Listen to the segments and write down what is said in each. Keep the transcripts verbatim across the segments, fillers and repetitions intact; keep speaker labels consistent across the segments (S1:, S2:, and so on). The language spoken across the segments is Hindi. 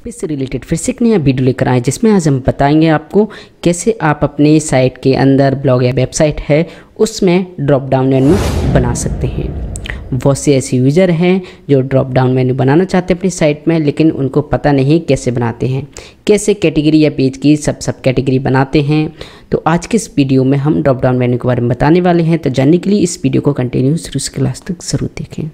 S1: वर्डप्रेस से रिलेटेड फिर से एक नया वीडियो लेकर आए जिसमें आज हम बताएंगे आपको कैसे आप अपने साइट के अंदर ब्लॉग या वेबसाइट है उसमें ड्रॉप डाउन मेन्यू बना सकते हैं। बहुत से ऐसे यूज़र हैं जो ड्रॉप डाउन मेन्यू बनाना चाहते हैं अपनी साइट में, लेकिन उनको पता नहीं कैसे बनाते हैं, कैसे कैटेगरी या पेज की सब सब कैटेगरी बनाते हैं। तो आज के इस वीडियो में हम ड्रॉप डाउन मेन्यू के बारे में बताने वाले हैं। तो जानने के लिए इस वीडियो को कंटिन्यू शुरू से लास्ट तक जरूर देखें।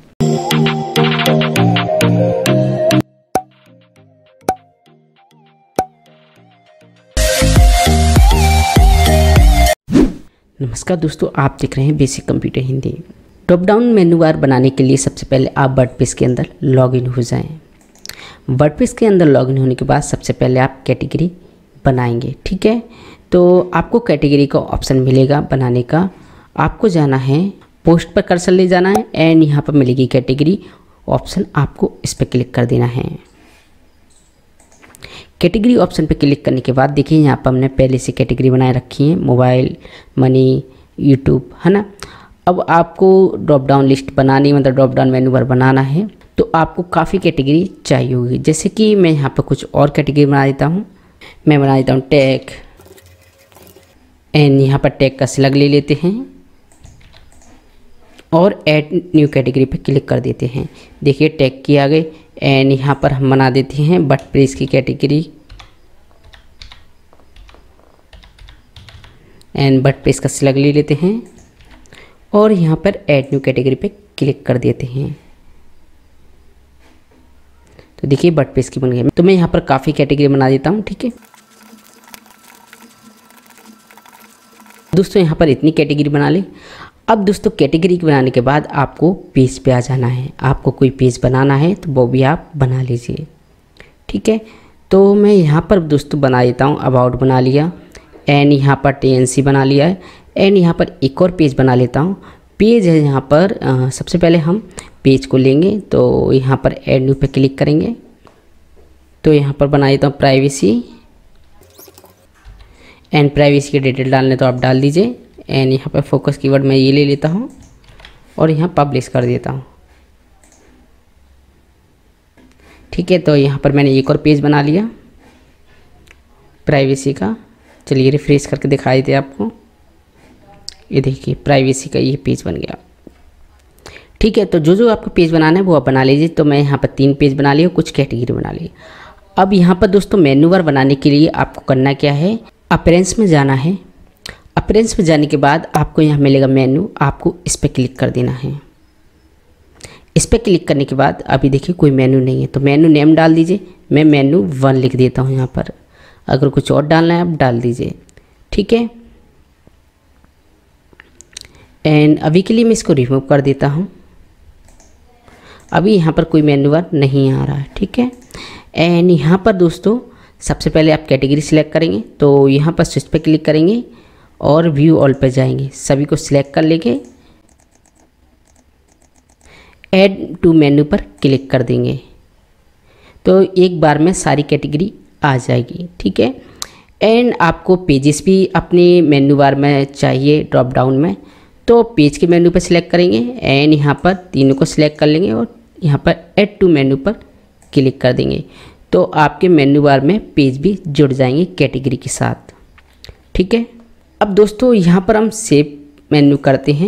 S1: नमस्कार दोस्तों, आप देख रहे हैं basic computer Hindi. Drop down menu bar बनाने के लिए सबसे पहले आप वर्डप्रेस के अंदर लॉगिन हो जाएं। वर्डप्रेस के अंदर लॉगिन होने के बाद सबसे पहले आप कैटेगरी बनाएंगे, ठीक है। तो आपको कैटेगरी का ऑप्शन मिलेगा बनाने का। आपको जाना है पोस्ट पर कर्सर ले जाना है एंड यहाँ पर मिलेगी कैटेगरी ऑप्शन, आपको इस पर क्लिक कर देना है। कैटेगरी ऑप्शन पे क्लिक करने के बाद देखिए यहाँ पर हमने पहले से कैटेगरी बनाए रखी है, मोबाइल, मनी, यूट्यूब, है ना। अब आपको ड्रॉप डाउन लिस्ट बनानी, मतलब ड्रॉप डाउन मेन्यू बार बनाना है तो आपको काफ़ी कैटेगरी चाहिए होगी। जैसे कि मैं यहाँ पर कुछ और कैटेगरी बना देता हूँ। मैं बना देता हूँ टैग एंड यहाँ पर टैग का स्लग ले लेते हैं और ऐड न्यू कैटेगरी पे क्लिक कर देते हैं। देखिए टैग की आ गई एंड यहाँ पर हम बना देते हैं वर्डप्रेस की कैटेगरी एंड वर्डप्रेस का स्लग ले लेते हैं और यहाँ पर ऐड न्यू कैटेगरी पे क्लिक कर देते हैं। तो देखिए वर्डप्रेस की बन गई। तो मैं यहाँ पर काफ़ी कैटेगरी बना देता हूँ, ठीक है दोस्तों। यहाँ पर इतनी कैटेगरी बना ली। अब दोस्तों कैटेगरी बनाने के बाद आपको पेज पे आ जाना है। आपको कोई पेज बनाना है तो वो भी आप बना लीजिए, ठीक है। तो मैं यहाँ पर दोस्तों बना देता हूँ अबाउट बना लिया एंड यहाँ पर टीएनसी बना लिया है एंड यहाँ पर एक और पेज बना लेता हूँ। पेज है यहाँ पर आ, सबसे पहले हम पेज को लेंगे तो यहाँ पर ऐड न्यू पे क्लिक करेंगे। तो यहाँ पर बना देता हूँ प्राइवेसी एंड प्राइवेसी के डिटेल डालने तो आप डाल दीजिए एंड यहाँ पर फोकस कीवर्ड मैं ये ले लेता हूँ और यहाँ पब्लिश कर देता हूँ, ठीक है। तो यहाँ पर मैंने एक और पेज बना लिया प्राइवेसी का। चलिए रिफ्रेश करके दिखाई दे आपको। ये देखिए प्राइवेसी का ये पेज बन गया, ठीक है। तो जो जो आपको पेज बनाना है वो आप बना लीजिए। तो मैं यहाँ पर तीन पेज बना लिया, कुछ कैटेगरी बना ली। अब यहाँ पर दोस्तों मेन्यू बार बनाने के लिए आपको करना क्या है, अपीयरेंस में जाना है। अपीयरेंस में जाने के बाद आपको यहाँ मिलेगा मेन्यू, आपको इस पर क्लिक कर देना है। इस पर क्लिक करने के बाद अभी देखिए कोई मेन्यू नहीं है तो मेन्यू नेम डाल दीजिए। मैं मेन्यू वन लिख देता हूँ यहाँ पर। अगर कुछ और डालना है आप डाल दीजिए, ठीक है। एंड अभी के लिए मैं इसको रिमूव कर देता हूँ। अभी यहाँ पर कोई मेन्यू बार नहीं आ रहा है, ठीक है। एंड यहाँ पर दोस्तों सबसे पहले आप कैटेगरी सिलेक्ट करेंगे तो यहाँ पर स्विच पे क्लिक करेंगे और व्यू ऑल पे जाएंगे। सभी को सिलेक्ट कर लेंगे, ऐड टू मेन्यू पर क्लिक कर देंगे तो एक बार में सारी कैटेगरी आ जाएगी, ठीक है। एंड आपको पेजेस भी अपने मेन्यू बार में चाहिए ड्रॉप डाउन में, तो पेज के मेन्यू पर सिलेक्ट करेंगे एंड यहाँ पर तीनों को सिलेक्ट कर लेंगे और यहाँ पर ऐड टू मेन्यू पर क्लिक कर देंगे तो आपके मेन्यू बार में पेज भी जुड़ जाएंगे कैटेगरी के साथ, ठीक है। अब दोस्तों यहाँ पर हम सेव मेन्यू करते हैं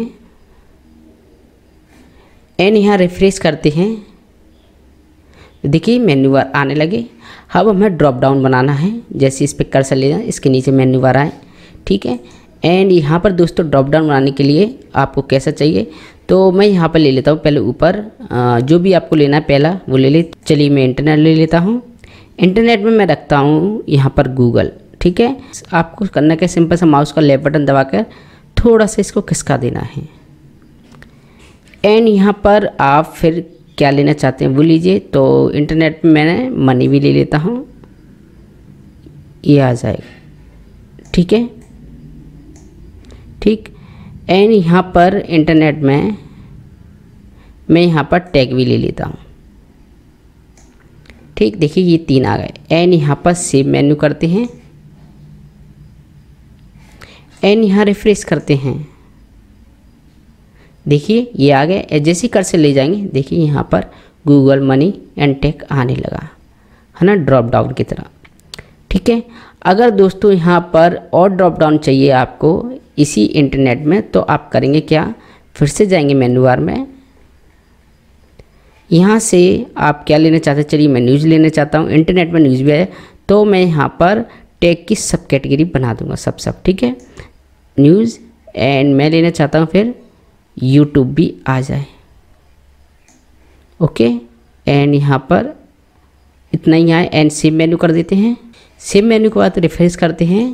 S1: एंड यहाँ रिफ्रेश करते हैं। देखिए मेन्यू बार आने लगे। अब हमें ड्रॉप डाउन बनाना है। जैसे इस पर कर्सर ले जाए, इसके नीचे मेन्यू बार आए, ठीक है। एंड यहाँ पर दोस्तों ड्रॉप डाउन बनाने के लिए आपको कैसा चाहिए तो मैं यहाँ पर ले लेता हूँ पहले ऊपर जो भी आपको लेना है पहला वो ले ले। चलिए मैं इंटरनेट ले लेता हूँ। इंटरनेट में मैं रखता हूँ यहाँ पर गूगल, ठीक है। आपको करना क्या, सिंपल सा माउस का लेफ्ट बटन दबाकर थोड़ा सा इसको खिसका देना है एंड यहाँ पर आप फिर क्या लेना चाहते हैं वो लीजिए। तो इंटरनेट में मैंने मनी भी ले लेता हूँ, ये आ जाएगा, ठीक है, ठीक। एंड यहाँ पर इंटरनेट में मैं यहाँ पर टैग भी ले लेता हूँ, ठीक। देखिए ये तीन आ गए एंड यहाँ पर सेव मेन्यू करते हैं एंड यहाँ रिफ्रेश करते हैं। देखिए ये आ गए। जैसे ही कर्सर ले जाएंगे देखिए यहाँ पर गूगल मनी एंड टैग आने लगा। है ना, ड्रॉप डाउन की तरह। ठीक है, अगर दोस्तों यहाँ पर और ड्रॉप डाउन चाहिए आपको इसी इंटरनेट में, तो आप करेंगे क्या, फिर से जाएंगे मेन्यू बार में। यहाँ से आप क्या लेना चाहते हैं, चलिए मैं न्यूज़ लेना चाहता हूँ, इंटरनेट में न्यूज़ भी है, तो मैं यहाँ पर टैग की सब कैटेगरी बना दूंगा, सब सब ठीक है, न्यूज़। एंड मैं लेना चाहता हूँ फिर यूट्यूब भी आ जाए। ओके, एंड यहाँ पर इतना ही आए एंड सेव मेन्यू कर देते हैं। सेव मेन्यू के बाद रिफ्रेश करते हैं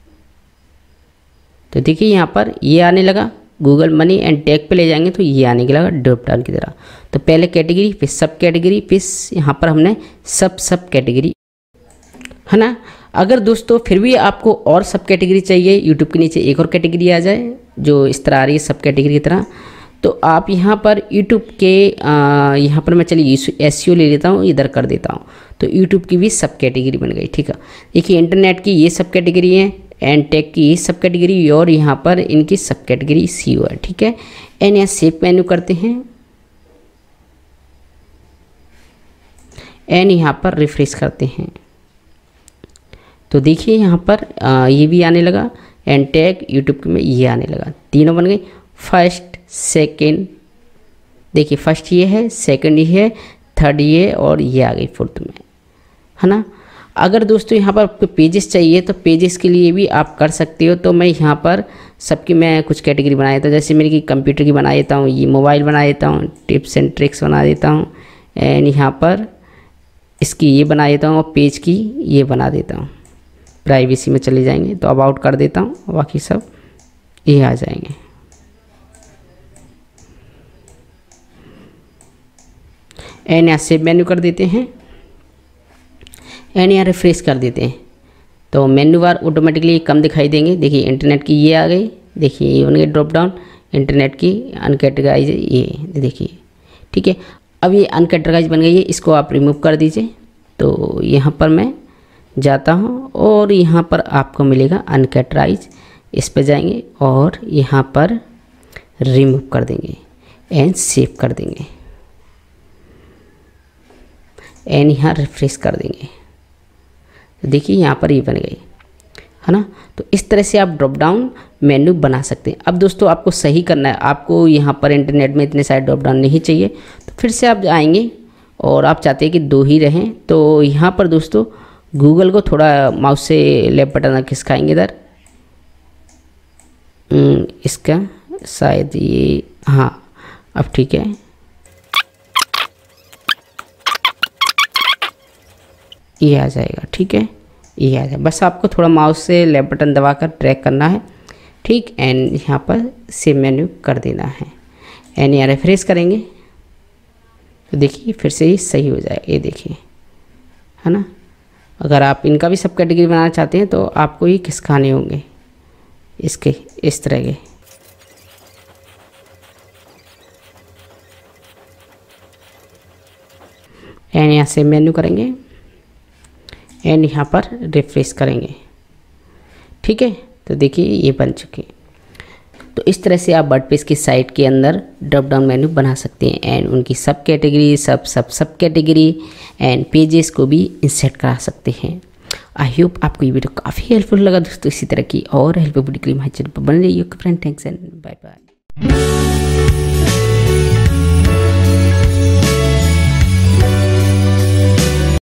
S1: तो देखिए यहाँ पर ये आने लगा, गूगल मनी एंड टैग पे ले जाएंगे तो ये आने लगा ड्रॉप डाउन की तरह। तो पहले कैटेगरी, फिर सब कैटेगरी, फिर यहाँ पर हमने सब सब कैटेगरी, है ना। अगर दोस्तों फिर भी आपको और सब कैटेगरी चाहिए, यूट्यूब के नीचे एक और कैटेगरी आ जाए जो इस तरह आ रही है सब कैटेगरी की तरह, तो आप यहाँ पर यूट्यूब के यहाँ पर मैं चलिए एसईओ ले लेता हूँ, इधर कर देता हूँ, तो यूट्यूब की भी सब कैटेगरी बन गई। ठीक है, देखिए इंटरनेट की ये सब कैटेगरी है एंड टेक की ये सब कैटेगरी और यहाँ पर इनकी सब कैटेगरी सी है। ठीक है, एंड यहाँ सेव मेन्यू करते हैं एंड यहाँ पर रिफ्रेश करते हैं तो देखिए यहाँ पर आ, ये भी आने लगा एंड टैग यूट्यूब में ये आने लगा, तीनों बन गई। फर्स्ट सेकंड, देखिए फर्स्ट ये है, सेकंड ये है, थर्ड ये और ये आ गई फोर्थ में, है ना। अगर दोस्तों यहाँ पर आपको पेजेस चाहिए तो पेजेस के लिए भी आप कर सकते हो। तो मैं यहाँ पर सबकी मैं कुछ कैटेगरी बना देता हूँ, जैसे मेरी कंप्यूटर की बना देता हूँ, ये मोबाइल बना देता हूँ, टिप्स एंड ट्रिक्स बना देता हूँ एंड यहाँ पर इसकी ये बना देता हूँ और पेज की ये बना देता हूँ। प्राइवेसी में चले जाएंगे तो अबाउट कर देता हूँ, बाकी सब ये आ जाएंगे। एंड यहाँ सेव मेन्यू कर देते हैं एंड यहाँ रिफ्रेश कर देते हैं तो मेन्यू बार ऑटोमेटिकली कम दिखाई देंगे। देखिए इंटरनेट की ये आ गई, देखिए ये बन गई ड्रॉप डाउन, इंटरनेट की अनकैटेगराइज ये देखिए। ठीक है, अब ये अनकैटेगराइज बन गई है, इसको आप रिमूव कर दीजिए। तो यहाँ पर मैं जाता हूँ और यहाँ पर आपको मिलेगा अनकैटेगराइज, इस पर जाएंगे और यहाँ पर रिमूव कर देंगे एंड सेव कर देंगे एंड यहाँ रिफ्रेश कर देंगे तो देखिए यहाँ पर ये बन गई, है ना। तो इस तरह से आप ड्रॉप डाउन मेन्यू बना सकते हैं। अब दोस्तों आपको सही करना है, आपको यहाँ पर इंटरनेट में इतने सारे ड्रॉप डाउन नहीं चाहिए, तो फिर से आप आएंगे और आप चाहते हैं कि दो ही रहें, तो यहाँ पर दोस्तों गूगल को थोड़ा माउस से लेफ्ट बटन खिसकाएंगे इधर, इसका शायद ये, हाँ अब ठीक है, ये आ जाएगा। ठीक है, ये आ जाए, बस आपको थोड़ा माउस से लेफ्ट बटन दबाकर ट्रैक करना है। ठीक, एंड यहाँ पर सेव मेन्यू कर देना है एंड यहाँ रिफ्रेश करेंगे तो देखिए फिर से ही सही हो जाएगा, ये देखिए, है ना। अगर आप इनका भी सब कैटेगरी बनाना चाहते हैं तो आपको ये खिसकाने होंगे इसके इस तरह के। एंड यहाँ से मेन्यू करेंगे एंड यहाँ पर रिफ्रेश करेंगे। ठीक है, तो देखिए ये बन चुके हैं। तो इस तरह से आप वर्डप्रेस की साइट के अंदर ड्रॉप डाउन मेन्यू बना सकते हैं एंड उनकी सब कैटेगरी, सब सब सब कैटेगरी एंड पेजेस को भी इंसर्ट करा सकते हैं। आई होप आपको ये वीडियो काफ़ी हेल्पफुल लगा दोस्तों। इसी तरह की और हेल्पफुल वीडियो के लिए हमारे चैनल पर बने रहिए। Friend, thanks and bye bye.